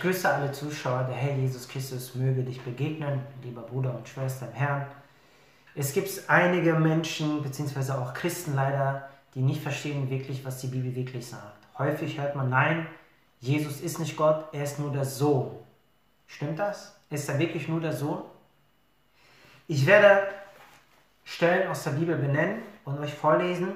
grüße alle Zuschauer. Der Herr Jesus Christus möge dich begegnen, lieber Bruder und Schwester im Herrn. Es gibt einige Menschen, beziehungsweise auch Christen leider, die nicht verstehen wirklich, was die Bibel wirklich sagt. Häufig hört man, nein, Jesus ist nicht Gott, er ist nur der Sohn. Stimmt das? Ist er wirklich nur der Sohn? Ich werde Stellen aus der Bibel benennen und euch vorlesen.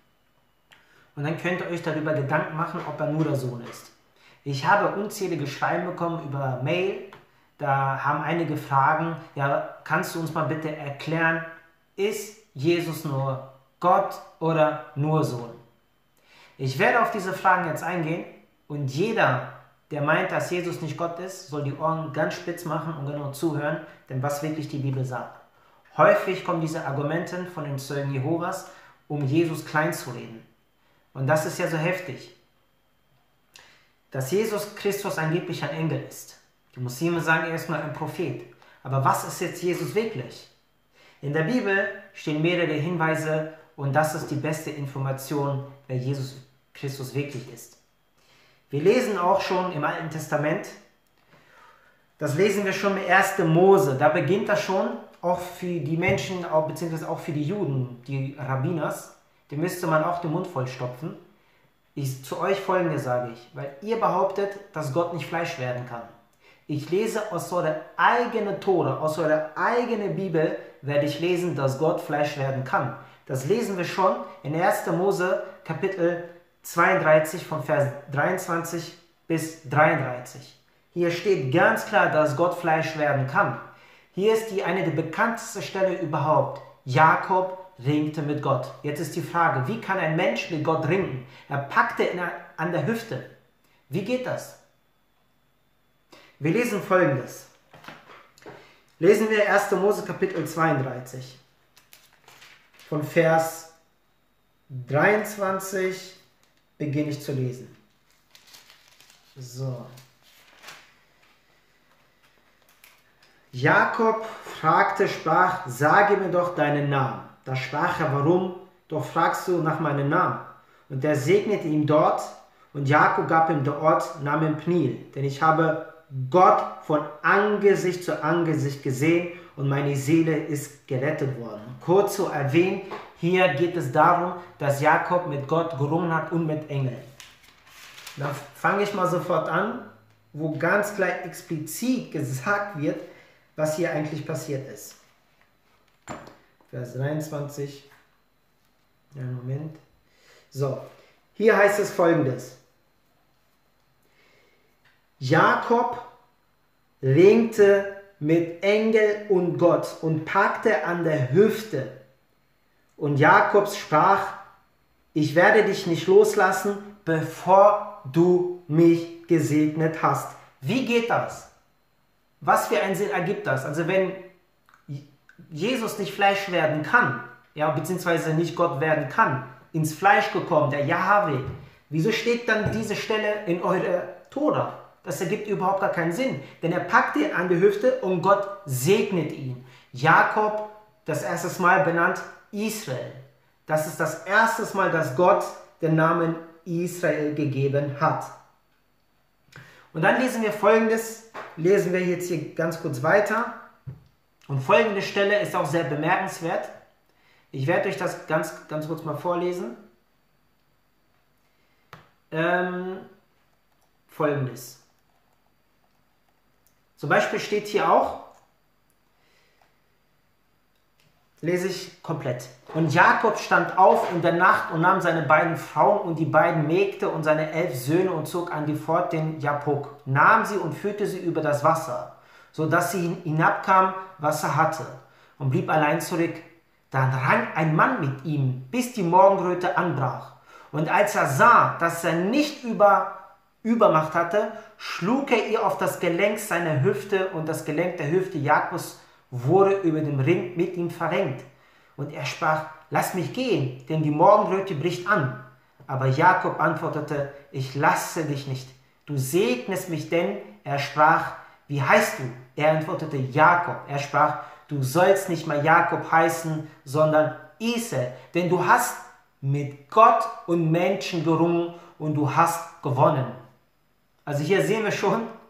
Und dann könnt ihr euch darüber Gedanken machen, ob er nur der Sohn ist. Ich habe unzählige Schreiben bekommen über Mail. Da haben einige Fragen. Ja, kannst du uns mal bitte erklären, ist Jesus nur Gott oder nur Sohn? Ich werde auf diese Fragen jetzt eingehen und jeder, der meint, dass Jesus nicht Gott ist, soll die Ohren ganz spitz machen und genau zuhören, denn was wirklich die Bibel sagt. Häufig kommen diese Argumente von den Zeugen Jehovas, um Jesus klein zu reden. Und das ist ja so heftig. Dass Jesus Christus angeblich ein Engel ist. Die Muslime sagen, er ist nur ein Prophet. Aber was ist jetzt Jesus wirklich? In der Bibel stehen mehrere Hinweise und das ist die beste Information, wer Jesus Christus wirklich ist. Wir lesen auch schon im Alten Testament, das lesen wir schon mit 1. Mose, da beginnt das schon, auch für die Menschen, beziehungsweise auch für die Juden, die Rabbiners, dem müsste man auch den Mund vollstopfen. Zu euch Folgendes sage ich, weil ihr behauptet, dass Gott nicht Fleisch werden kann. Ich lese aus eurer eigenen Tora, aus eurer eigenen Bibel, werde ich lesen, dass Gott Fleisch werden kann. Das lesen wir schon in 1. Mose Kapitel 32 von Vers 23 bis 33. Hier steht ganz klar, dass Gott Fleisch werden kann. Hier ist eine der bekanntesten Stellen überhaupt. Jakob ringte mit Gott. Jetzt ist die Frage, wie kann ein Mensch mit Gott ringen? Er packte an der Hüfte. Wie geht das? Wir lesen Folgendes. Lesen wir 1. Mose Kapitel 32 von Vers 23 beginne ich zu lesen. So. Jakob fragte, sprach, sage mir doch deinen Namen. Da sprach er, warum? Doch fragst du nach meinem Namen. Und er segnete ihn dort, und Jakob gab ihm der Ort Namen Pniel, denn ich habe Gott von Angesicht zu Angesicht gesehen und meine Seele ist gerettet worden. Kurz zu erwähnen, hier geht es darum, dass Jakob mit Gott gerungen hat und mit Engeln. Da fange ich mal sofort an, wo ganz klar explizit gesagt wird, was hier eigentlich passiert ist. Vers 23. Ja, Moment. So, hier heißt es Folgendes. Jakob ringte mit Engel und Gott und packte an der Hüfte. Und Jakob sprach, ich werde dich nicht loslassen, bevor du mich gesegnet hast. Wie geht das? Was für einen Sinn ergibt das? Also wenn Jesus nicht Fleisch werden kann, ja, beziehungsweise nicht Gott werden kann, ins Fleisch gekommen, der Jahwe, wieso steht dann diese Stelle in eurer Tora? Das ergibt überhaupt gar keinen Sinn, denn er packt ihn an die Hüfte und Gott segnet ihn. Jakob, das erste Mal benannt Israel. Das ist das erste Mal, dass Gott den Namen Israel gegeben hat. Und dann lesen wir Folgendes, lesen wir jetzt hier ganz kurz weiter. Und folgende Stelle ist auch sehr bemerkenswert. Ich werde euch das ganz kurz mal vorlesen. Folgendes. Zum Beispiel steht hier auch, lese ich komplett. Und Jakob stand auf in der Nacht und nahm seine beiden Frauen und die beiden Mägde und seine 11 Söhne und zog an die Fort den Jabbok, nahm sie und führte sie über das Wasser, so dass sie hinabkam, was er hatte, und blieb allein zurück. Dann rang ein Mann mit ihm, bis die Morgenröte anbrach. Und als er sah, dass er nicht Übermacht hatte, schlug er ihr auf das Gelenk seiner Hüfte, und das Gelenk der Hüfte Jakobs wurde über dem Ring mit ihm verrenkt. Und er sprach, lass mich gehen, denn die Morgenröte bricht an. Aber Jakob antwortete, ich lasse dich nicht. Du segnest mich denn. Er sprach, wie heißt du? Er antwortete, Jakob. Er sprach, du sollst nicht mehr Jakob heißen, sondern Israel, denn du hast mit Gott und Menschen gerungen und du hast gewonnen. Also hier sehen wir schon,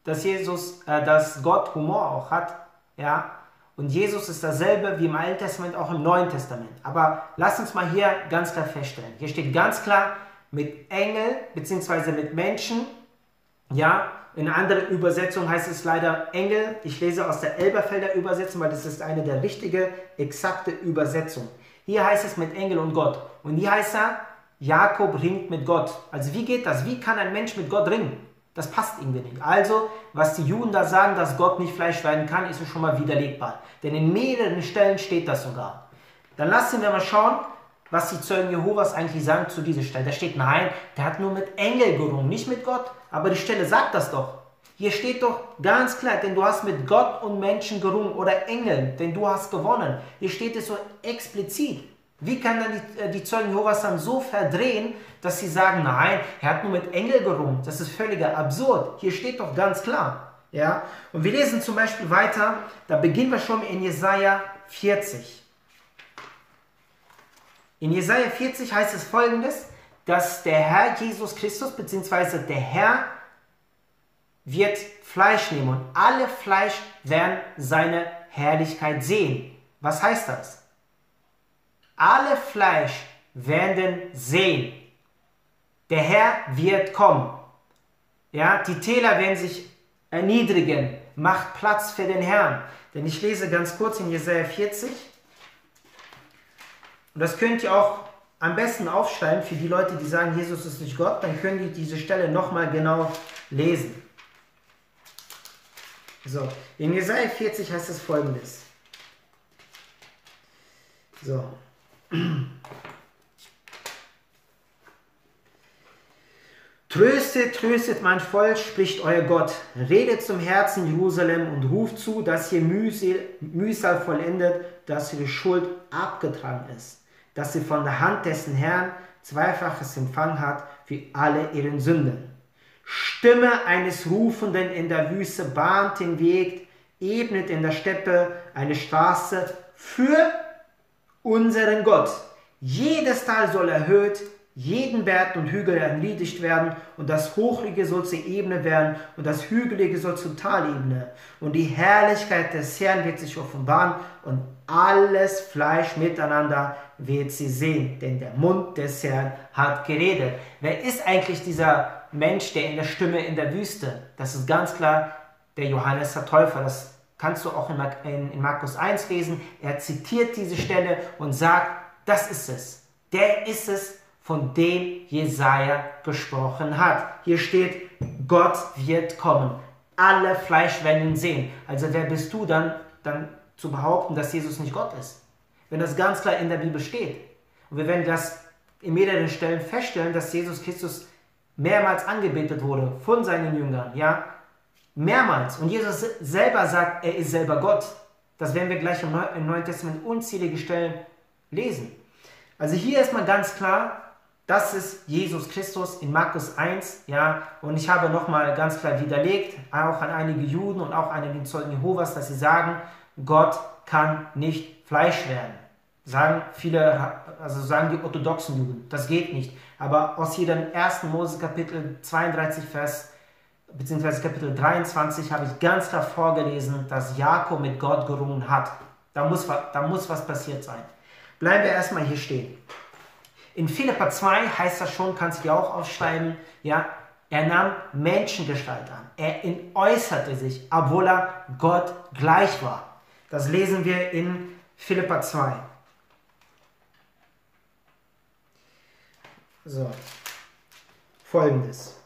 dass Gott Humor auch hat, ja, und Jesus ist dasselbe wie im Alten Testament, auch im Neuen Testament. Aber lasst uns mal hier ganz klar feststellen. Hier steht ganz klar, mit Engel bzw. mit Menschen, ja, in einer anderen Übersetzung heißt es leider Engel. Ich lese aus der Elberfelder Übersetzung, weil das ist eine der richtige, exakte Übersetzung. Hier heißt es mit Engel und Gott. Und hier heißt er, Jakob ringt mit Gott. Also wie geht das? Wie kann ein Mensch mit Gott ringen? Das passt irgendwie nicht. Also, was die Juden da sagen, dass Gott nicht Fleisch werden kann, ist schon mal widerlegbar. Denn in mehreren Stellen steht das sogar. Dann lassen wir mal schauen, was die Zeugen Jehovas eigentlich sagen zu dieser Stelle. Da steht, nein, der hat nur mit Engel gerungen, nicht mit Gott. Aber die Stelle sagt das doch. Hier steht doch ganz klar, denn du hast mit Gott und Menschen gerungen oder Engeln, denn du hast gewonnen. Hier steht es so explizit. Wie kann dann die Zeugen Jehovas dann so verdrehen, dass sie sagen, nein, er hat nur mit Engel gerungen. Das ist völliger absurd. Hier steht doch ganz klar. Ja? Und wir lesen zum Beispiel weiter, da beginnen wir schon in Jesaja 40. In Jesaja 40 heißt es Folgendes, dass der Herr Jesus Christus, beziehungsweise der Herr wird Fleisch nehmen und alle Fleisch werden seine Herrlichkeit sehen. Was heißt das? Alle Fleisch werden sehen. Der Herr wird kommen. Ja, die Täler werden sich erniedrigen. Macht Platz für den Herrn. Denn ich lese ganz kurz in Jesaja 40. Und das könnt ihr auch am besten aufschreiben für die Leute, die sagen, Jesus ist nicht Gott. Dann können die diese Stelle nochmal genau lesen. So, in Jesaja 40 heißt es Folgendes. So. Tröstet, tröstet mein Volk, spricht euer Gott. Redet zum Herzen Jerusalem und ruft zu, dass ihr Mühsal vollendet, dass ihre Schuld abgetragen ist, dass sie von der Hand dessen Herrn Zweifaches empfangen hat für alle ihren Sünden. Stimme eines Rufenden in der Wüste bahnt den Weg, ebnet in der Steppe eine Straße für unseren Gott. Jedes Tal soll erhöht, jeden Berg und Hügel erniedrigt werden, und das Hochrige soll zur Ebene werden, und das Hügelige soll zur Talebene. Und die Herrlichkeit des Herrn wird sich offenbaren, und alles Fleisch miteinander wird sie sehen, denn der Mund des Herrn hat geredet. Wer ist eigentlich dieser Mensch, der in der Stimme in der Wüste? Das ist ganz klar der Johannes der Täufer. Das kannst du auch in Markus 1 lesen. Er zitiert diese Stelle und sagt, das ist es. Der ist es, von dem Jesaja gesprochen hat. Hier steht, Gott wird kommen. Alle Fleisch werden ihn sehen. Also wer bist du dann zu behaupten, dass Jesus nicht Gott ist? Wenn das ganz klar in der Bibel steht. Und wir werden das in mehreren Stellen feststellen, dass Jesus Christus mehrmals angebetet wurde von seinen Jüngern. Ja, mehrmals. Und Jesus selber sagt, er ist selber Gott. Das werden wir gleich im Neuen Testament unzählige Stellen lesen. Also hier ist mal ganz klar, das ist Jesus Christus in Markus 1, ja, und ich habe nochmal ganz klar widerlegt, auch an einige Juden und auch an den Zeugen Jehovas, dass sie sagen, Gott kann nicht Fleisch werden. Sagen viele, also sagen die orthodoxen Juden, das geht nicht. Aber aus jedem 1. Mose Kapitel 32 beziehungsweise Kapitel 23 habe ich ganz klar vorgelesen, dass Jakob mit Gott gerungen hat. Da muss was passiert sein. Bleiben wir erstmal hier stehen. In Philipper 2 heißt das schon, kannst du dir auch aufschreiben, ja, er nahm Menschengestalt an. Er entäußerte sich, obwohl er Gott gleich war. Das lesen wir in Philipper 2. So, Folgendes.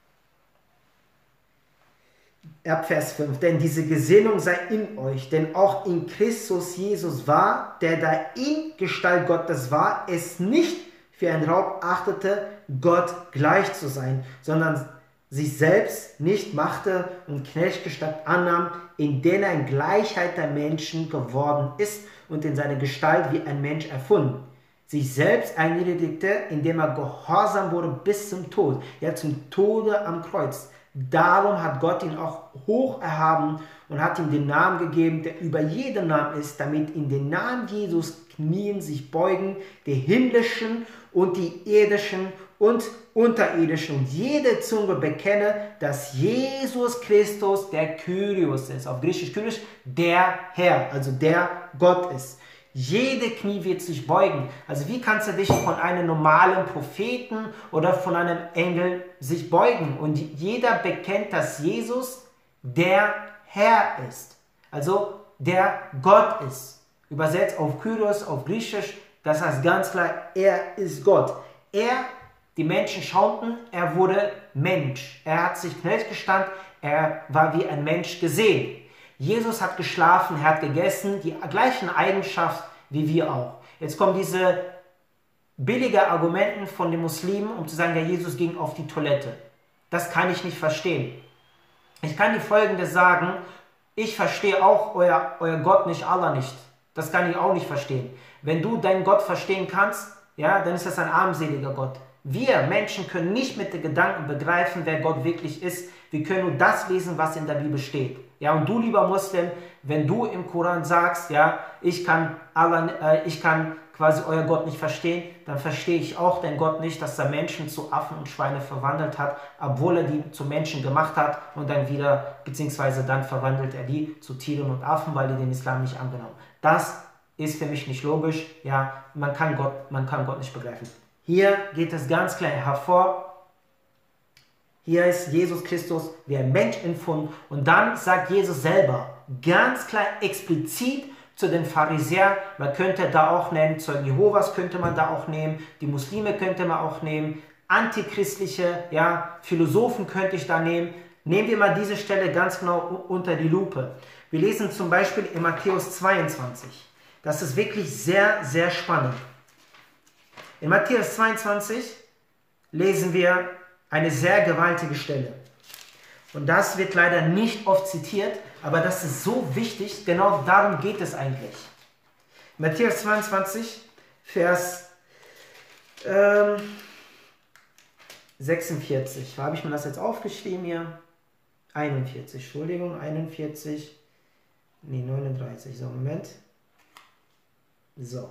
Ab Vers 5, denn diese Gesinnung sei in euch, denn auch in Christus Jesus war, der da in Gestalt Gottes war, es nicht für einen Raub achtete, Gott gleich zu sein, sondern sich selbst nicht machte und Knechtgestalt annahm, in der er in Gleichheit der Menschen geworden ist und in seiner Gestalt wie ein Mensch erfunden. Sich selbst erniedrigte, indem er gehorsam wurde bis zum Tod, ja zum Tode am Kreuz. Darum hat Gott ihn auch hoch erhaben und hat ihm den Namen gegeben, der über jeden Namen ist, damit in den Namen Jesus Knien sich beugen, die himmlischen und die irdischen und unterirdischen und jede Zunge bekenne, dass Jesus Christus der Kyrios ist. Auf Griechisch Kyrios, der Herr, also der Gott ist. Jede Knie wird sich beugen. Also wie kannst du dich von einem normalen Propheten oder von einem Engel sich beugen? Und jeder bekennt, dass Jesus der Herr ist. Also der Gott ist. Übersetzt auf Kyrios, auf Griechisch, das heißt ganz klar, er ist Gott. Die Menschen schauten, er wurde Mensch. Er hat sich knecht gestanden, er war wie ein Mensch gesehen. Jesus hat geschlafen, er hat gegessen, die gleichen Eigenschaften wie wir auch. Jetzt kommen diese billigen Argumenten von den Muslimen, um zu sagen, ja, Jesus ging auf die Toilette. Das kann ich nicht verstehen. Ich kann dir Folgendes sagen, ich verstehe auch euer Gott nicht, Allah nicht. Das kann ich auch nicht verstehen. Wenn du deinen Gott verstehen kannst, ja, dann ist das ein armseliger Gott. Wir Menschen können nicht mit den Gedanken begreifen, wer Gott wirklich ist. Wir können nur das lesen, was in der Bibel steht. Ja, und du, lieber Muslim, wenn du im Koran sagst, ja, ich kann quasi euer Gott nicht verstehen, dann verstehe ich auch den Gott nicht, dass er Menschen zu Affen und Schweine verwandelt hat, obwohl er die zu Menschen gemacht hat und dann wieder, beziehungsweise dann verwandelt er die zu Tieren und Affen, weil die den Islam nicht angenommen haben. Das ist für mich nicht logisch, ja, man kann Gott nicht begreifen. Hier geht es ganz klar hervor, hier ist Jesus Christus wie ein Mensch empfunden und dann sagt Jesus selber ganz klar explizit zu den Pharisäern, man könnte da auch nennen, Zeugen Jehovas könnte man da auch nehmen, die Muslime könnte man auch nehmen, antichristliche, ja, Philosophen könnte ich da nehmen. Nehmen wir mal diese Stelle ganz genau unter die Lupe. Wir lesen zum Beispiel in Matthäus 22. Das ist wirklich sehr, sehr spannend. In Matthäus 22 lesen wir eine sehr gewaltige Stelle. Und das wird leider nicht oft zitiert, aber das ist so wichtig, genau darum geht es eigentlich. Matthäus 22, Vers 46. Wo habe ich mir das jetzt aufgeschrieben hier? 41, Entschuldigung, 41, nee, 39, so, Moment. So.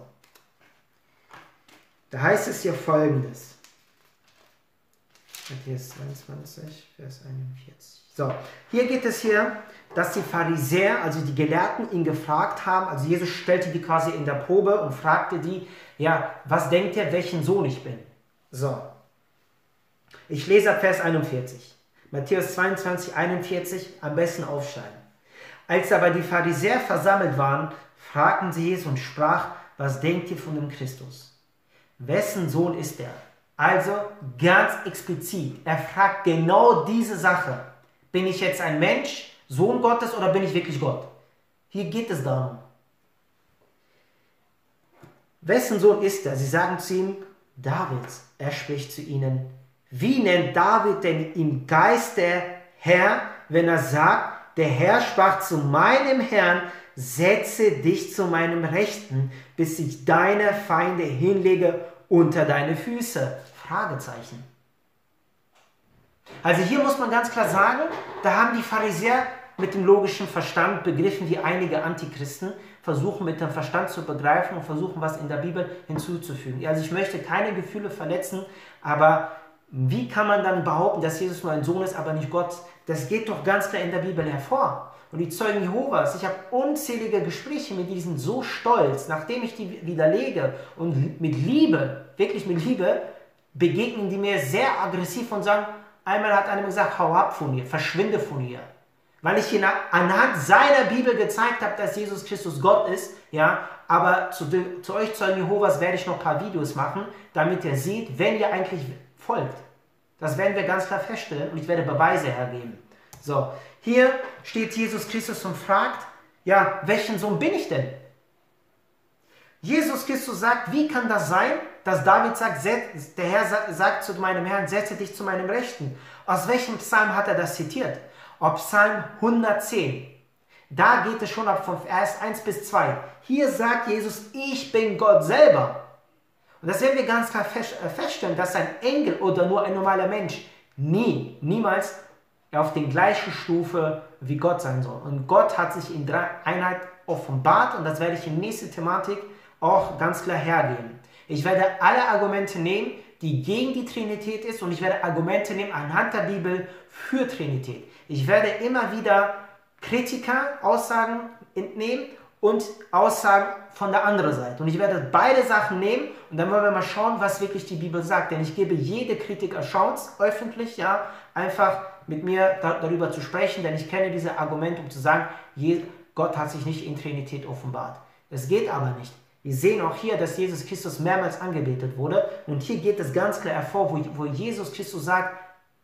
Da heißt es hier Folgendes. Matthäus 22, Vers 41. So, hier geht es hier, dass die Pharisäer, also die Gelehrten, ihn gefragt haben, also Jesus stellte die quasi in der Probe und fragte die, ja, was denkt ihr, welchen Sohn ich bin? So, ich lese ab Vers 41. Matthäus 22, 41, am besten aufschreiben. Als aber die Pharisäer versammelt waren, fragten sie Jesus und sprach, was denkt ihr von dem Christus? Wessen Sohn ist er? Also ganz explizit, er fragt genau diese Sache. Bin ich jetzt ein Mensch, Sohn Gottes oder bin ich wirklich Gott? Hier geht es darum. Wessen Sohn ist er? Sie sagen zu ihm, Davids. Er spricht zu ihnen, wie nennt David denn im Geist der Herr, wenn er sagt, der Herr sprach zu meinem Herrn, setze dich zu meinem Rechten, bis ich deine Feinde hinlege unter deine Füße? Fragezeichen. Also hier muss man ganz klar sagen, da haben die Pharisäer mit dem logischen Verstand begriffen, wie einige Antichristen versuchen mit dem Verstand zu begreifen und versuchen, was in der Bibel hinzuzufügen. Also ich möchte keine Gefühle verletzen, aber wie kann man dann behaupten, dass Jesus nur ein Sohn ist, aber nicht Gott? Das geht doch ganz klar in der Bibel hervor. Und die Zeugen Jehovas, ich habe unzählige Gespräche mit diesen so stolz, nachdem ich die widerlege und mit Liebe, wirklich mit Liebe, begegnen die mir sehr aggressiv und sagen, einmal hat einer gesagt, hau ab von hier, verschwinde von hier. Weil ich hier anhand seiner Bibel gezeigt habe, dass Jesus Christus Gott ist, ja, aber zu euch Zeugen Jehovas werde ich noch ein paar Videos machen, damit ihr seht, wenn ihr eigentlich folgt. Das werden wir ganz klar feststellen und ich werde Beweise hergeben. So, hier steht Jesus Christus und fragt, ja, welchen Sohn bin ich denn? Jesus Christus sagt, wie kann das sein, dass David sagt, der Herr sagt zu meinem Herrn, setze dich zu meinem Rechten. Aus welchem Psalm hat er das zitiert? Ob Psalm 110. Da geht es schon ab von Vers 1 bis 2. Hier sagt Jesus, ich bin Gott selber. Und das werden wir ganz klar feststellen, dass ein Engel oder nur ein normaler Mensch niemals auf der gleichen Stufe wie Gott sein soll. Und Gott hat sich in Einheit offenbart und das werde ich in der nächsten Thematik auch ganz klar hergeben. Ich werde alle Argumente nehmen, die gegen die Trinität ist, und ich werde Argumente nehmen anhand der Bibel für Trinität. Ich werde immer wieder Kritiker-Aussagen entnehmen und Aussagen von der anderen Seite. Und ich werde beide Sachen nehmen und dann wollen wir mal schauen, was wirklich die Bibel sagt. Denn ich gebe jede Kritiker Chance, öffentlich, ja, einfach mit mir darüber zu sprechen, denn ich kenne diese Argumente, um zu sagen, Gott hat sich nicht in Trinität offenbart. Es geht aber nicht. Wir sehen auch hier, dass Jesus Christus mehrmals angebetet wurde. Und hier geht es ganz klar hervor, wo Jesus Christus sagt,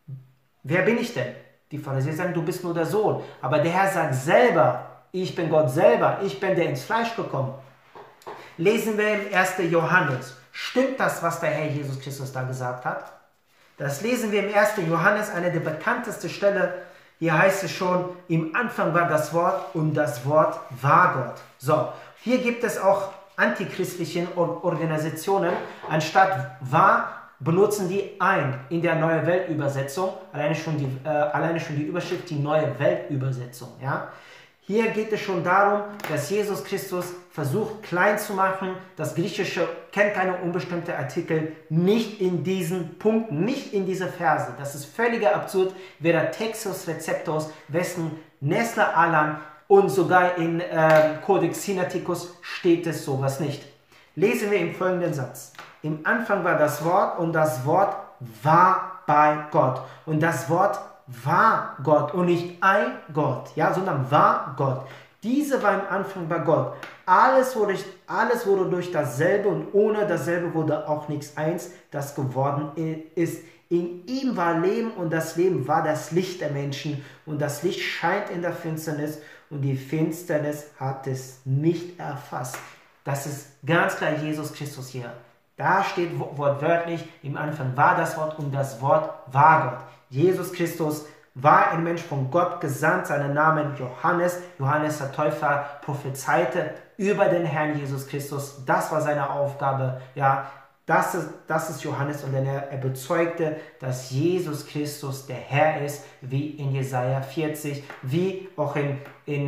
wer bin ich denn? Die Pharisäer sagen, du bist nur der Sohn. Aber der Herr sagt selber, ich bin Gott selber, ich bin der ins Fleisch gekommen. Lesen wir im 1. Johannes. Stimmt das, was der Herr Jesus Christus da gesagt hat? Das lesen wir im 1. Johannes, eine der bekanntesten Stellen. Hier heißt es schon, im Anfang war das Wort und das Wort war Gott. So, hier gibt es auch antichristliche Organisationen. Anstatt war, benutzen die ein in der Neue Weltübersetzung. Alleine schon die Überschrift, die Neue Weltübersetzung. Ja? Hier geht es schon darum, dass Jesus Christus versucht klein zu machen. Das Griechische kennt keine unbestimmte Artikel, nicht in diesen Punkten, nicht in diese Verse. Das ist völliger Absurd. Weder Textus Receptus, Westen, Nestle Alan und sogar in Codex Sinaiticus steht es sowas nicht. Lesen wir im folgenden Satz. Im Anfang war das Wort und das Wort war bei Gott. Und das Wort war Gott und nicht ein Gott, ja, sondern war Gott. Diese war im Anfang bei Gott. Alles wurde durch dasselbe und ohne dasselbe wurde auch nichts eins, das geworden ist. In ihm war Leben und das Leben war das Licht der Menschen und das Licht scheint in der Finsternis und die Finsternis hat es nicht erfasst. Das ist ganz klar Jesus Christus hier. Da steht wortwörtlich, im Anfang war das Wort und das Wort war Gott. Jesus Christus war ein Mensch von Gott gesandt, seinen Namen Johannes. Johannes der Täufer prophezeite über den Herrn Jesus Christus. Das war seine Aufgabe. Ja, das ist Johannes und er bezeugte, dass Jesus Christus der Herr ist, wie in Jesaja 40, wie auch in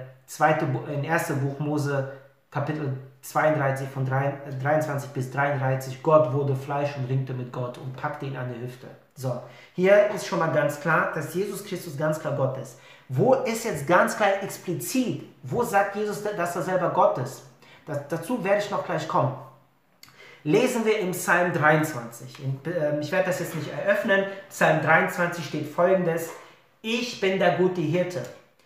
1. Buch Mose, Kapitel 32 von 23 bis 33. Gott wurde Fleisch und ringte mit Gott und packte ihn an die Hüfte. So, hier ist schon mal ganz klar, dass Jesus Christus ganz klar Gott ist. Wo ist jetzt ganz klar explizit, wo sagt Jesus, dass er selber Gott ist? Dazu werde ich noch gleich kommen. Lesen wir im Psalm 23. Ich werde das jetzt nicht eröffnen. Psalm 23 steht folgendes: Ich bin der gute Hirte.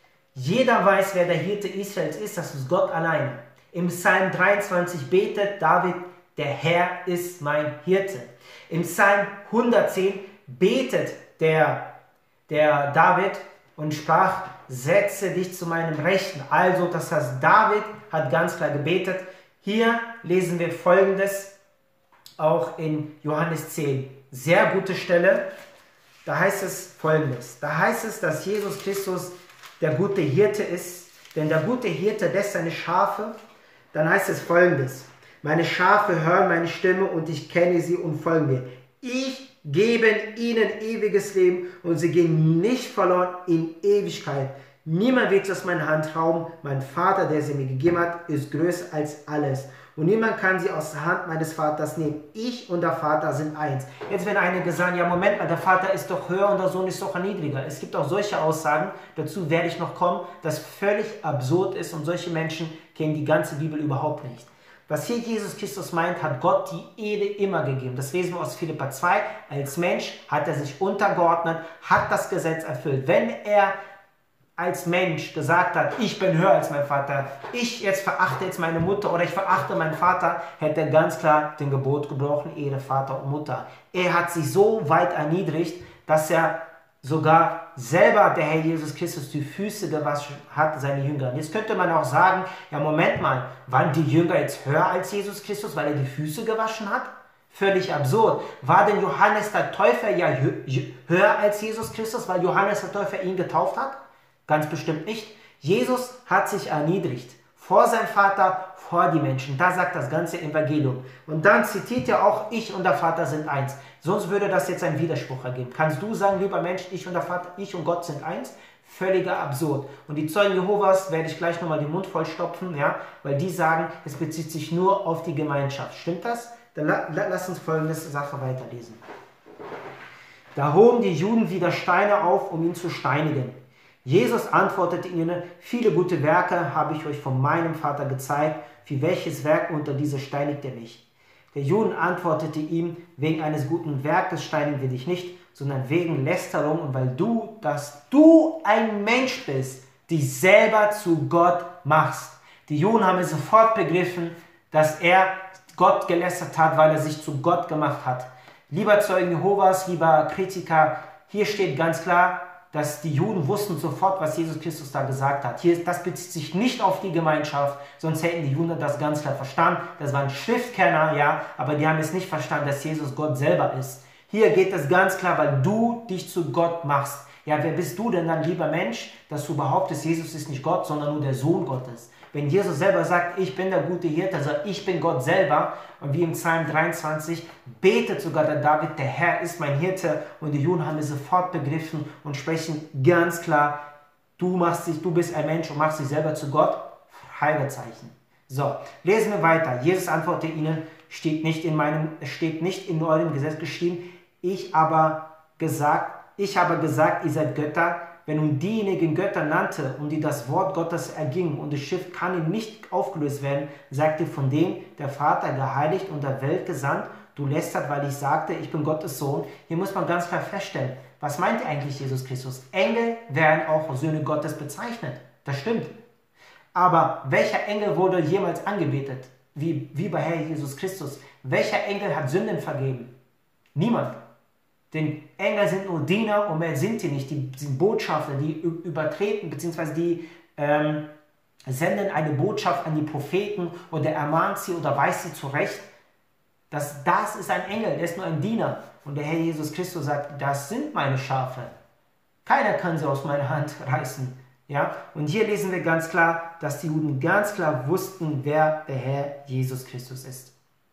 Jeder weiß, wer der Hirte Israels ist, das ist Gott alleine. Im Psalm 23 betet David, der Herr ist mein Hirte. Im Psalm 110 betet der David und sprach, setze dich zu meinem Rechten. Also, das heißt, David hat ganz klar gebetet. Hier lesen wir Folgendes, auch in Johannes 10. Sehr gute Stelle. Da heißt es Folgendes. Da heißt es, dass Jesus Christus der gute Hirte ist, denn der gute Hirte lässt seine Schafe. Dann heißt es Folgendes. Meine Schafe hören meine Stimme und ich kenne sie und folgen mir. Ich gebe ihnen ewiges Leben und sie gehen nicht verloren in Ewigkeit. Niemand wird aus meiner Hand rauben. Mein Vater, der sie mir gegeben hat, ist größer als alles. Und niemand kann sie aus der Hand meines Vaters nehmen. Ich und der Vater sind eins. Jetzt werden einige sagen, ja Moment mal, der Vater ist doch höher und der Sohn ist doch niedriger. Es gibt auch solche Aussagen, dazu werde ich noch kommen, das völlig absurd ist und solche Menschen kennen die ganze Bibel überhaupt nicht. Was hier Jesus Christus meint, hat Gott die Ehre immer gegeben. Das lesen wir aus Philipper 2. Als Mensch hat er sich untergeordnet, hat das Gesetz erfüllt. Wenn er als Mensch gesagt hat, ich bin höher als mein Vater, ich jetzt verachte jetzt meine Mutter oder ich verachte meinen Vater, hätte er ganz klar den Gebot gebrochen, Ehre Vater und Mutter. Er hat sich so weit erniedrigt, dass er sogar selber, der Herr Jesus Christus, die Füße gewaschen hat, seine Jünger. Und jetzt könnte man auch sagen, ja Moment mal, waren die Jünger jetzt höher als Jesus Christus, weil er die Füße gewaschen hat? Völlig absurd. War denn Johannes der Täufer ja höher als Jesus Christus, weil Johannes der Täufer ihn getauft hat? Ganz bestimmt nicht. Jesus hat sich erniedrigt. Vor seinem Vater, vor die Menschen. Da sagt das ganze Evangelium. Und dann zitiert er auch, ich und der Vater sind eins. Sonst würde das jetzt einen Widerspruch ergeben. Kannst du sagen, lieber Mensch, ich und der Vater, ich und Gott sind eins? Völliger Absurd. Und die Zeugen Jehovas werde ich gleich nochmal den Mund vollstopfen, ja, weil die sagen, es bezieht sich nur auf die Gemeinschaft. Stimmt das? Dann lass uns folgende Sache weiterlesen. Da hoben die Juden wieder Steine auf, um ihn zu steinigen. Jesus antwortete ihnen, viele gute Werke habe ich euch von meinem Vater gezeigt, für welches Werk unter diese steinigt ihr mich? Der Juden antwortete ihm, wegen eines guten Werkes steinigen wir dich nicht, sondern wegen Lästerung und weil du, dass du ein Mensch bist, dich selber zu Gott machst. Die Juden haben es sofort begriffen, dass er Gott gelästert hat, weil er sich zu Gott gemacht hat. Lieber Zeugen Jehovas, lieber Kritiker, hier steht ganz klar, dass die Juden wussten sofort, was Jesus Christus da gesagt hat. Das bezieht sich nicht auf die Gemeinschaft, sonst hätten die Juden das ganz klar verstanden. Das waren Schriftkenner, ja, aber die haben es nicht verstanden, dass Jesus Gott selber ist. Hier geht es ganz klar, weil du dich zu Gott machst. Ja, wer bist du denn dann, lieber Mensch, dass du behauptest, Jesus ist nicht Gott, sondern nur der Sohn Gottes? Wenn Jesus selber sagt, ich bin der gute Hirte, also ich bin Gott selber, und wie im Psalm 23 betet sogar der David, der Herr ist mein Hirte, und die Juden haben es sofort begriffen und sprechen ganz klar, du bist ein Mensch und machst dich selber zu Gott, Fragezeichen. So, lesen wir weiter. Jesus antwortete ihnen, steht nicht in eurem Gesetz geschrieben, ich habe gesagt, ihr seid Götter. Wenn nun diejenigen Götter nannte, um die das Wort Gottes erging und das Schiff kann ihm nicht aufgelöst werden, sagte von dem der Vater geheiligt und der Welt gesandt, du lästert, weil ich sagte, ich bin Gottes Sohn. Hier muss man ganz klar feststellen, was meint eigentlich Jesus Christus? Engel werden auch als Söhne Gottes bezeichnet. Das stimmt. Aber welcher Engel wurde jemals angebetet? Wie bei Herr Jesus Christus. Welcher Engel hat Sünden vergeben? Niemand. Denn Engel sind nur Diener und mehr sind die nicht. Die sind Botschafter, die übertreten, beziehungsweise die senden eine Botschaft an die Propheten oder ermahnt sie oder weist sie zurecht. Das ist ein Engel, der ist nur ein Diener. Und der Herr Jesus Christus sagt, das sind meine Schafe. Keiner kann sie aus meiner Hand reißen. Ja? Und hier lesen wir ganz klar, dass die Juden ganz klar wussten, wer der Herr Jesus Christus ist.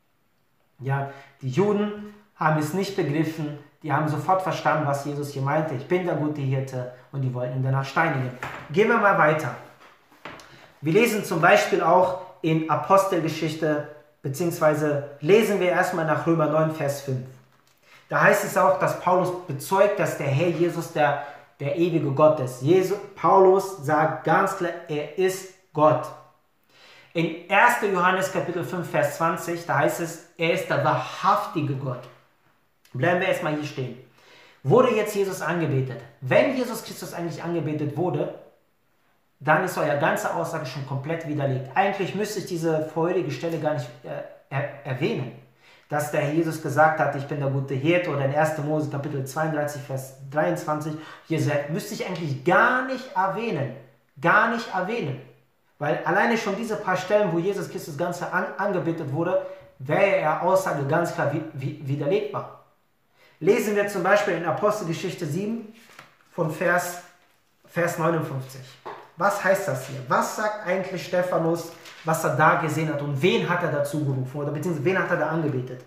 Ja, die Juden haben es nicht begriffen, die haben sofort verstanden, was Jesus hier meinte. Ich bin der gute Hirte und die wollten ihn danach steinigen. Gehen wir mal weiter. Wir lesen zum Beispiel auch in Apostelgeschichte, beziehungsweise lesen wir erstmal nach Römer 9, Vers 5. Da heißt es auch, dass Paulus bezeugt, dass der Herr Jesus der ewige Gott ist. Paulus sagt ganz klar, er ist Gott. In 1. Johannes Kapitel 5, Vers 20, da heißt es, er ist der wahrhaftige Gott. Bleiben wir erstmal hier stehen. Wurde jetzt Jesus angebetet? Wenn Jesus Christus eigentlich angebetet wurde, dann ist eure ganze Aussage schon komplett widerlegt. Eigentlich müsste ich diese vorherige Stelle gar nicht erwähnen, dass der Herr Jesus gesagt hat, ich bin der gute Hirte, oder in 1. Mose Kapitel 32, Vers 23, müsste ich eigentlich gar nicht erwähnen. Gar nicht erwähnen. Weil alleine schon diese paar Stellen, wo Jesus Christus ganz angebetet wurde, wäre er Aussage ganz klar widerlegbar. Lesen wir zum Beispiel in Apostelgeschichte 7 von Vers 59. Was heißt das hier? Was sagt eigentlich Stephanus, was er da gesehen hat und wen hat er dazu gerufen oder beziehungsweise wen hat er da angebetet?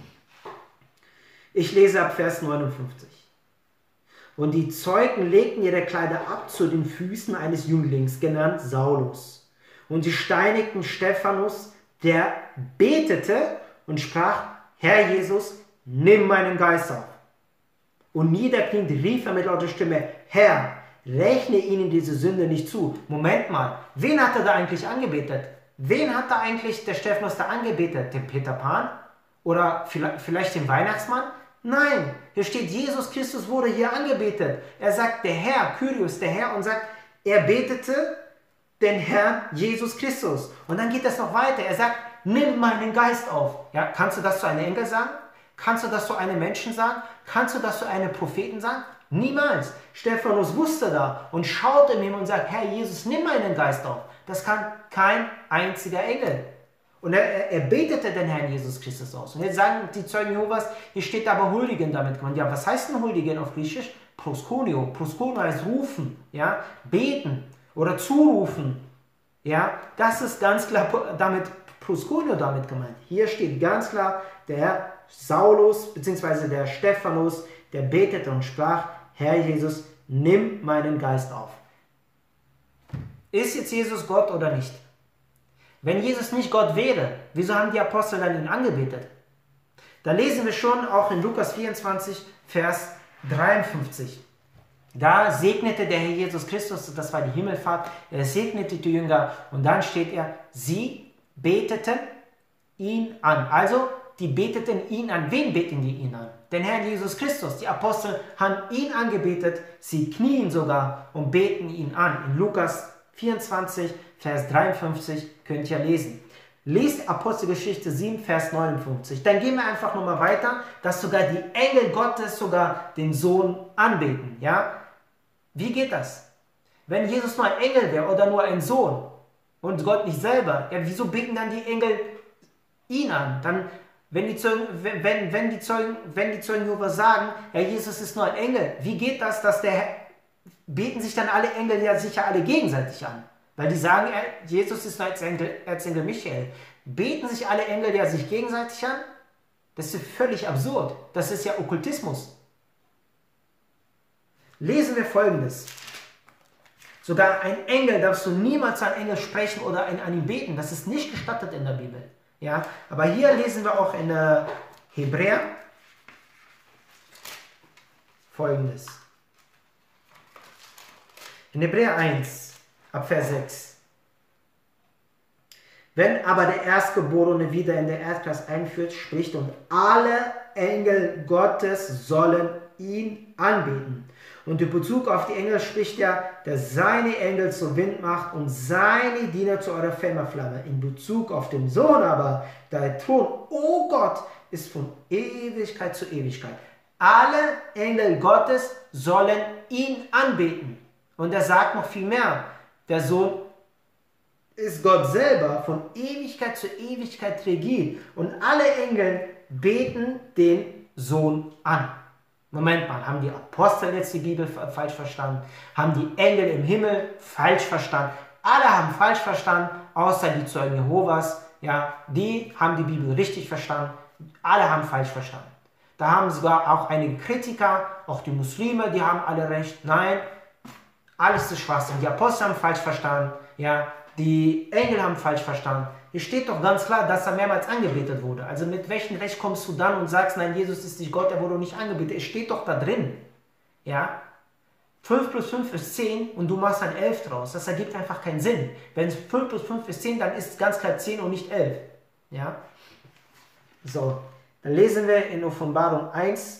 Ich lese ab Vers 59. Und die Zeugen legten ihre Kleider ab zu den Füßen eines Jünglings, genannt Saulus. Und sie steinigten Stephanus, der betete und sprach, Herr Jesus, nimm meinen Geist auf. Und niederkniend rief er mit lauter Stimme, Herr, rechne ihnen diese Sünde nicht zu. Moment mal, wen hat er da eigentlich angebetet? Wen hat da eigentlich der Stephanus da angebetet? Den Peter Pan? Oder vielleicht den Weihnachtsmann? Nein, hier steht, Jesus Christus wurde hier angebetet. Er sagt, der Herr, Kyrios, der Herr, und sagt, er betete den Herrn Jesus Christus. Und dann geht das noch weiter. Er sagt, nimm meinen Geist auf. Ja, kannst du das zu einem Engel sagen? Kannst du das zu einem Menschen sagen? Kannst du das zu einem Propheten sagen? Niemals. Stephanus wusste da und schaute im Himmel und sagt, Herr Jesus, nimm meinen Geist auf. Das kann kein einziger Engel. Und er betete den Herrn Jesus Christus aus. Und jetzt sagen die Zeugen Jehovas, hier steht aber huldigen damit gemeint. Ja, was heißt denn huldigen auf Griechisch? Proskuneo. Proskuneo heißt rufen, ja, beten oder zurufen. Ja, das ist ganz klar proskuneo damit gemeint. Hier steht ganz klar, der Saulus bzw. der Stephanus, der betete und sprach, Herr Jesus, nimm meinen Geist auf. Ist jetzt Jesus Gott oder nicht? Wenn Jesus nicht Gott wäre, wieso haben die Apostel dann ihn angebetet? Da lesen wir schon auch in Lukas 24, Vers 53. Da segnete der Herr Jesus Christus, das war die Himmelfahrt, er segnete die Jünger und dann steht sie beteten ihn an. Also, die beteten ihn an. Wen beten die ihn an? Den Herrn Jesus Christus. Die Apostel haben ihn angebetet, sie knien sogar und beten ihn an. In Lukas 24, Vers 53 könnt ihr lesen. Lest Apostelgeschichte 7, Vers 59. Dann gehen wir einfach nochmal weiter, dass sogar die Engel Gottes sogar den Sohn anbeten. Ja? Wie geht das? Wenn Jesus nur ein Engel wäre oder nur ein Sohn und Gott nicht selber, ja, wieso beten dann die Engel ihn an? Dann, wenn die Zeugen Jehovas sagen, ja, Jesus ist nur ein Engel, wie geht das, beten sich dann alle Engel ja sicher alle gegenseitig an? Weil die sagen, Jesus ist nur Erzengel Michael. Beten sich alle Engel ja sich gegenseitig an? Das ist völlig absurd. Das ist ja Okkultismus. Lesen wir Folgendes. Sogar ein Engel darfst du niemals an Engel sprechen oder an ihn beten. Das ist nicht gestattet in der Bibel. Ja? Aber hier lesen wir auch in Hebräer Folgendes. In Hebräer 1, ab Vers 6. Wenn aber der Erstgeborene wieder in der Erdkreis einführt, spricht und alle Engel Gottes sollen ihn anbeten. Und in Bezug auf die Engel spricht er, der seine Engel zu Wind macht und seine Diener zu eurer Feuerflamme. In Bezug auf den Sohn aber, der Thron, oh Gott, ist von Ewigkeit zu Ewigkeit. Alle Engel Gottes sollen ihn anbeten. Und er sagt noch viel mehr. Der Sohn ist Gott selber, von Ewigkeit zu Ewigkeit regiert. Und alle Engel beten den Sohn an. Moment mal, haben die Apostel jetzt die Bibel falsch verstanden? Haben die Engel im Himmel falsch verstanden? Alle haben falsch verstanden, außer die Zeugen Jehovas. Ja, die haben die Bibel richtig verstanden. Alle haben falsch verstanden. Da haben sogar auch einige Kritiker, auch die Muslime, die haben alle recht. Nein, alles ist Schwachsinn. Die Apostel haben falsch verstanden. Ja, die Engel haben falsch verstanden. Hier steht doch ganz klar, dass er mehrmals angebetet wurde. Also mit welchem Recht kommst du dann und sagst, nein, Jesus ist nicht Gott, er wurde nicht angebetet. Es steht doch da drin. Ja? 5 plus 5 ist 10 und du machst dann 11 draus. Das ergibt einfach keinen Sinn. Wenn es 5 plus 5 ist 10, dann ist es ganz klar 10 und nicht 11. Ja? So, dann lesen wir in Offenbarung 1,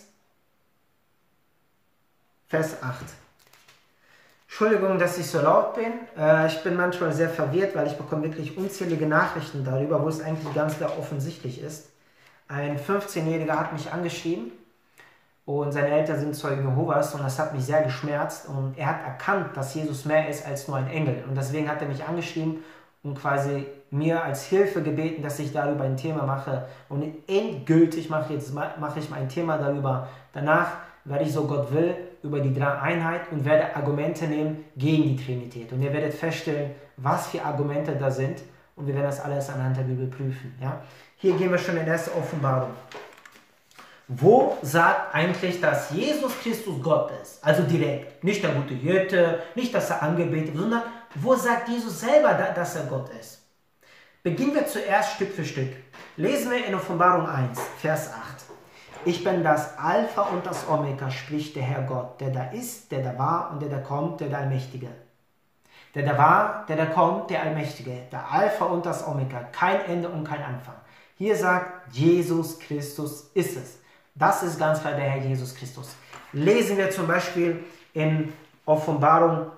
Vers 8. Entschuldigung, dass ich so laut bin. Ich bin manchmal sehr verwirrt, weil ich bekomme wirklich unzählige Nachrichten darüber, wo es eigentlich ganz klar offensichtlich ist. Ein 15-Jähriger hat mich angeschrieben und seine Eltern sind Zeugen Jehovas und das hat mich sehr geschmerzt und er hat erkannt, dass Jesus mehr ist als nur ein Engel und deswegen hat er mich angeschrieben und quasi mir als Hilfe gebeten, dass ich darüber ein Thema mache und endgültig mache ich mein Thema darüber. Danach werde ich, so Gott will, über die Dreieinheit und werde Argumente nehmen gegen die Trinität. Und ihr werdet feststellen, was für Argumente da sind und wir werden das alles anhand der Bibel prüfen. Ja? Hier gehen wir schon in die erste Offenbarung. Wo sagt eigentlich, dass Jesus Christus Gott ist? Also direkt. Nicht der gute Hirte, nicht, dass er angebetet wird, sondern wo sagt Jesus selber, dass er Gott ist? Beginnen wir zuerst Stück für Stück. Lesen wir in Offenbarung 1, Vers 8. Ich bin das Alpha und das Omega, spricht der Herr Gott, der da ist, der da war und der da kommt, der Allmächtige. Der da war, der da kommt, der Allmächtige. Der Alpha und das Omega, kein Ende und kein Anfang. Hier sagt Jesus Christus ist es. Das ist ganz klar der Herr Jesus Christus. Lesen wir zum Beispiel in Offenbarung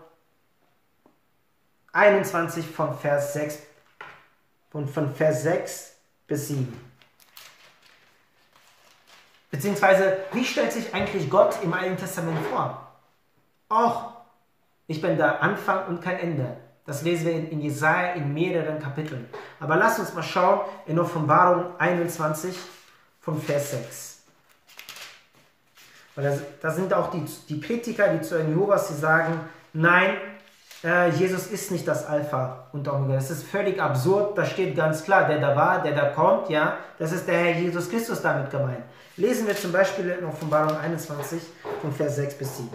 21 von Vers 6 bis 7. Beziehungsweise, wie stellt sich eigentlich Gott im Alten Testament vor? Och, ich bin der Anfang und kein Ende. Das lesen wir in Jesaja in mehreren Kapiteln. Aber lasst uns mal schauen in Offenbarung 21 von Vers 6. Weil da sind auch die Kritiker, die Zeugen Jehovas, die sagen, nein, Jesus ist nicht das Alpha und Omega. Das ist völlig absurd. Da steht ganz klar, der da war, der da kommt, ja, das ist der Herr Jesus Christus damit gemeint. Lesen wir zum Beispiel in Offenbarung 21 von Vers 6 bis 7.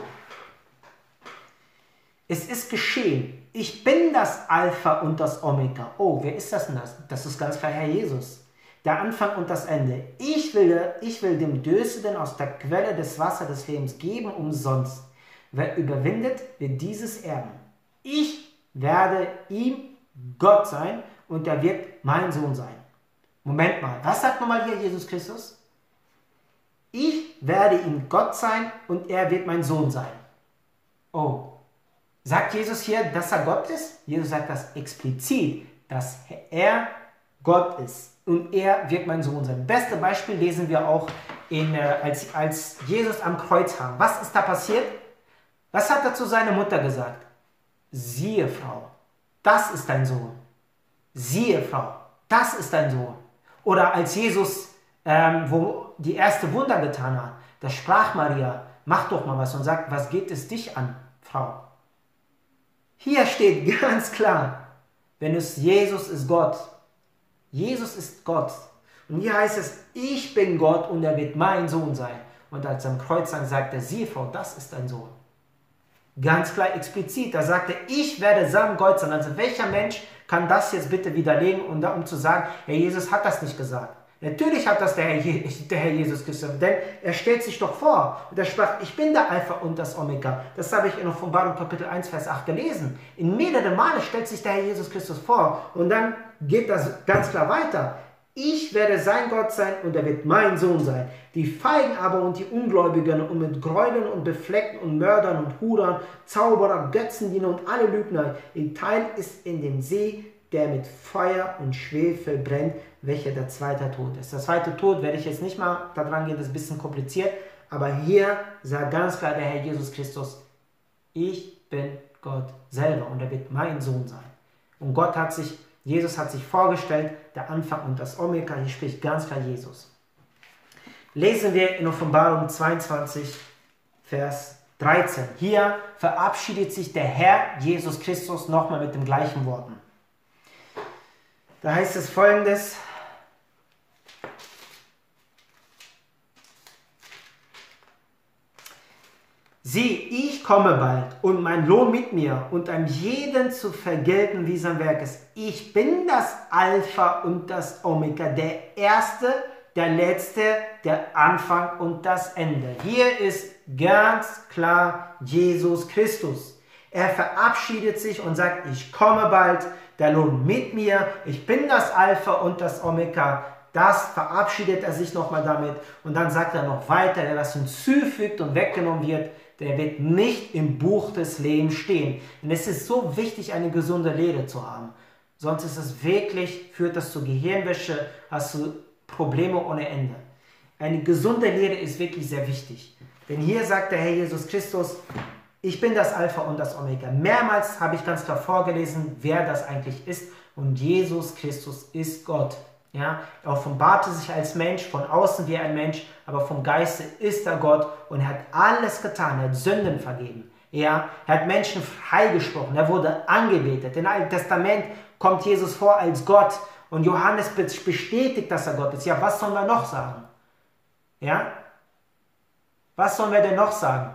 Es ist geschehen. Ich bin das Alpha und das Omega. Oh, wer ist das denn? Das ist ganz klar Herr Jesus. der Anfang und das Ende. Ich will dem Dürstenden aus der Quelle des Wassers des Lebens geben umsonst. Wer überwindet, wird dieses erben. Ich werde ihm Gott sein und er wird mein Sohn sein. Moment mal, was sagt nochmal hier Jesus Christus? Ich werde ihm Gott sein und er wird mein Sohn sein. Oh, sagt Jesus hier, dass er Gott ist? Jesus sagt das explizit, dass er Gott ist und er wird mein Sohn sein. Beste Beispiel lesen wir auch, als Jesus am Kreuz hang. Was ist da passiert? Was hat er zu seiner Mutter gesagt? Siehe, Frau, das ist dein Sohn. Siehe, Frau, das ist dein Sohn. Oder als Jesus wo die erste Wunder getan hat, da sprach Maria, mach doch mal was und sagt, was geht es dich an, Frau? Hier steht ganz klar, wenn es Jesus ist Gott. Jesus ist Gott. Und hier heißt es, ich bin Gott und er wird mein Sohn sein. Und als er am Kreuz sagt er, siehe Frau, das ist dein Sohn. Ganz klar explizit, da sagt er, ich werde sein Gott sein. Also welcher Mensch kann das jetzt bitte widerlegen, um zu sagen, Herr Jesus hat das nicht gesagt. Natürlich hat das der Herr Jesus gesagt, denn er stellt sich doch vor und er sprach, ich bin der Alpha und das Omega. Das habe ich in Offenbarung Kapitel 1, Vers 8 gelesen. In mehreren Male stellt sich der Herr Jesus Christus vor und dann geht das ganz klar weiter. Ich werde sein Gott sein und er wird mein Sohn sein. Die Feigen aber und die Ungläubigen und mit Gräueln und Befleckten und Mördern und Hurern, Zauberer, Götzendiener und alle Lügner, ihr Teil ist in dem See, der mit Feuer und Schwefel brennt, welcher der zweite Tod ist. Der zweite Tod werde ich jetzt nicht mal daran gehen, das ist ein bisschen kompliziert, aber hier sagt ganz klar der Herr Jesus Christus, ich bin Gott selber und er wird mein Sohn sein. Und Jesus hat sich vorgestellt, der Anfang und das Omega, hier spricht ganz klar Jesus. Lesen wir in Offenbarung 22, Vers 13. Hier verabschiedet sich der Herr Jesus Christus nochmal mit den gleichen Worten. Da heißt es Folgendes: Sieh, ich komme bald und mein Lohn mit mir und einem jeden zu vergelten, wie sein Werk ist. Ich bin das Alpha und das Omega, der Erste, der Letzte, der Anfang und das Ende. Hier ist ganz klar Jesus Christus. Er verabschiedet sich und sagt, ich komme bald, der Lohn mit mir, ich bin das Alpha und das Omega. Das verabschiedet er sich nochmal damit und dann sagt er noch weiter, wer was hinzufügt und weggenommen wird, der wird nicht im Buch des Lebens stehen. Und es ist so wichtig, eine gesunde Lehre zu haben. Sonst ist es wirklich, führt das zu Gehirnwäsche, hast du Probleme ohne Ende. Eine gesunde Lehre ist wirklich sehr wichtig. Denn hier sagt der Herr Jesus Christus, ich bin das Alpha und das Omega. Mehrmals habe ich ganz klar vorgelesen, wer das eigentlich ist. Und Jesus Christus ist Gott. Ja, er offenbarte sich als Mensch, von außen wie ein Mensch, aber vom Geiste ist er Gott und er hat alles getan, er hat Sünden vergeben. Ja, er hat Menschen freigesprochen, er wurde angebetet. Im Alten Testament kommt Jesus vor als Gott und Johannes bestätigt, dass er Gott ist. Ja, was sollen wir noch sagen? Ja, was sollen wir denn noch sagen?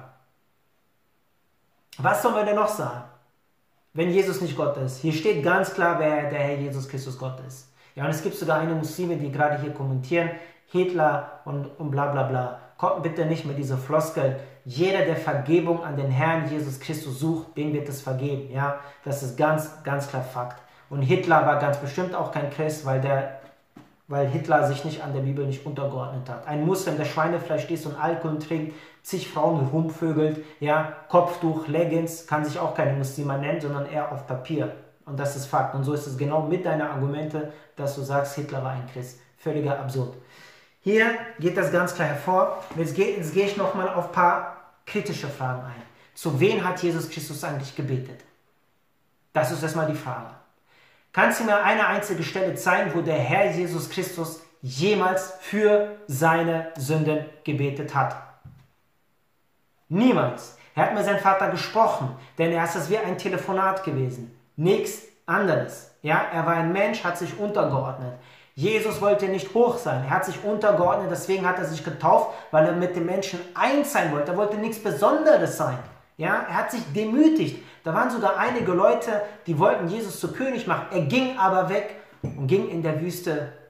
Was sollen wir denn noch sagen, wenn Jesus nicht Gott ist? Hier steht ganz klar, wer der Herr Jesus Christus Gott ist. Ja, und es gibt sogar einige Muslime, die gerade hier kommentieren, Hitler und bla bla bla. Kommt bitte nicht mit dieser Floskel. Jeder, der Vergebung an den Herrn Jesus Christus sucht, dem wird es vergeben. Ja, das ist ganz, ganz klar Fakt. Und Hitler war ganz bestimmt auch kein Christ, weil Hitler sich nicht an der Bibel nicht untergeordnet hat. Ein Muslim, der Schweinefleisch isst und Alkohol trinkt, zig Frauen rumvögelt, ja, Kopftuch, Leggings, kann sich auch keine Muslima nennen, sondern eher auf Papier. Und das ist Fakt. Und so ist es genau mit deinen Argumente, dass du sagst, Hitler war ein Christ. Völliger Absurd. Hier geht das ganz klar hervor. Jetzt gehe ich nochmal auf ein paar kritische Fragen ein. Zu wen hat Jesus Christus eigentlich gebetet? Das ist erstmal die Frage. Kannst du mir eine einzige Stelle zeigen, wo der Herr Jesus Christus jemals für seine Sünden gebetet hat? Niemals. Er hat mit seinem Vater gesprochen, denn er ist es wie ein Telefonat gewesen. Nichts anderes. Ja, er war ein Mensch, hat sich untergeordnet. Jesus wollte nicht hoch sein, er hat sich untergeordnet, deswegen hat er sich getauft, weil er mit den Menschen eins sein wollte. Er wollte nichts Besonderes sein. Ja, er hat sich demütigt. Da waren sogar einige Leute, die wollten Jesus zu König machen. Er ging aber weg und ging in der Wüste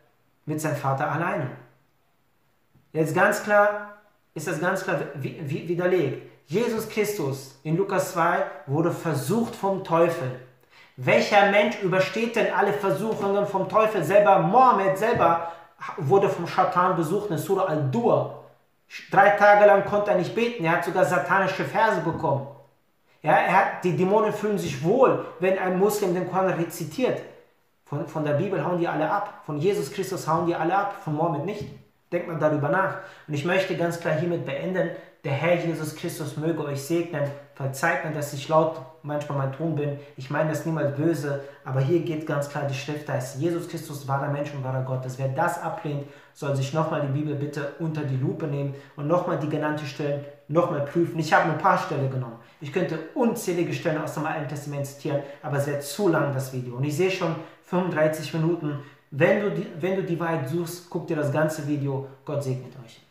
mit seinem Vater alleine. Jetzt ganz klar, ist das ganz klar widerlegt. Jesus Christus in Lukas 2 wurde versucht vom Teufel. Welcher Mensch übersteht denn alle Versuchungen vom Teufel? Selber Mohammed selber wurde vom Schatan besucht in Surah Al-Dur. 3 Tage lang konnte er nicht beten, er hat sogar satanische Verse bekommen. Ja, die Dämonen fühlen sich wohl, wenn ein Muslim den Koran rezitiert. Von der Bibel hauen die alle ab, von Jesus Christus hauen die alle ab, von Mohammed nicht. Denkt mal darüber nach. Und ich möchte ganz klar hiermit beenden, der Herr Jesus Christus möge euch segnen. Verzeiht mir, dass ich laut manchmal mein Ton bin. Ich meine das niemals böse, aber hier geht ganz klar die Schrift, da ist Jesus Christus wahrer Mensch und wahrer Gott. Wer das ablehnt, soll sich nochmal die Bibel bitte unter die Lupe nehmen und nochmal die genannten Stellen nochmal prüfen. Ich habe nur ein paar Stellen genommen. Ich könnte unzählige Stellen aus dem Alten Testament zitieren, aber es wäre zu lang, das Video. Und ich sehe schon 35 Minuten. Wenn du die Wahrheit suchst, guck dir das ganze Video. Gott segnet euch.